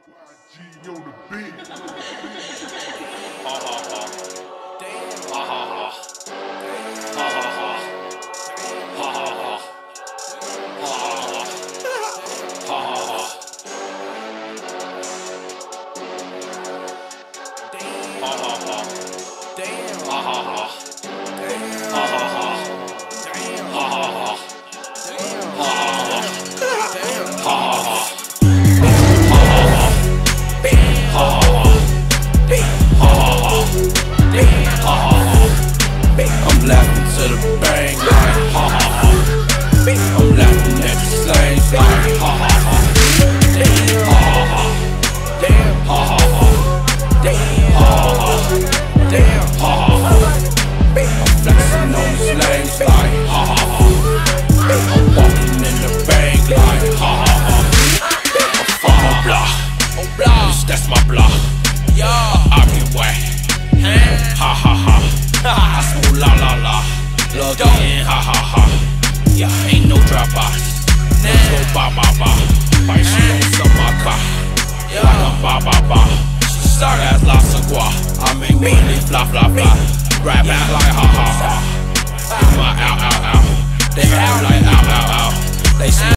YG on the beat. Ha ha ha. Ha ha ha. Ha ha ha. Ha ha ha. Ha ha ha. Ha ha ha. Ha ha ha. Ha ha ha. Ha ha ha. Ha ha ha. I'm laughing to the bang like ha ha ha. I'm laughing at the slangs like ha ha ha. Ha ha ha. Ha ha ha. Ha ha ha. Ha ha ha. I'm flexing on the slangs like ha ha ha. I'm walking in the bang like ha ha ha. I'm from a block, that's my block. I get wet, ha ha ha. I smoke la la la, plug in, ha ha ha. Yeah, ain't no drop-offs, let's go ba ba ba. Like she on some my car, like a ba ba ba. She start as la sagua, I make money fly fly fly. Rap out like ha ha ha. In my out out out, they have like out out out. They see